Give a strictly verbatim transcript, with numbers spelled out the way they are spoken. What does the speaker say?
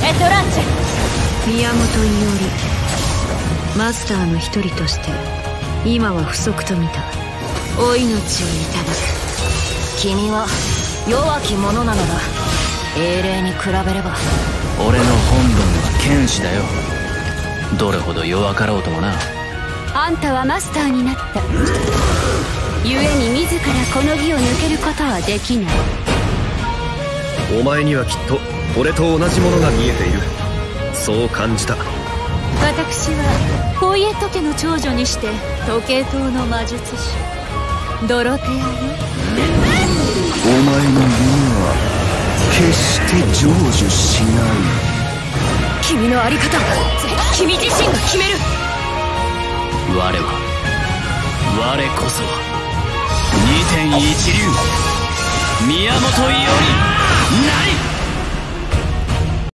エトランチェ。 宮本伊織、マスターの一人として今は不足と見た。お命をいただく。 君は弱き者なのだ。英霊に比べれば。 俺の本分は剣士だよ。どれほど弱かろうともな。 あんたはマスターになった。故に自らこの儀を抜けることはできない。 お前にはきっと俺と同じものが見えている。そう感じた。 私はフォイエット家の長女にして時計塔の魔術師ドロテアよ。 お前の夢は決して成就しない。 君の在り方は君自身が決める。 我は我こそは二天一流宮本伊織。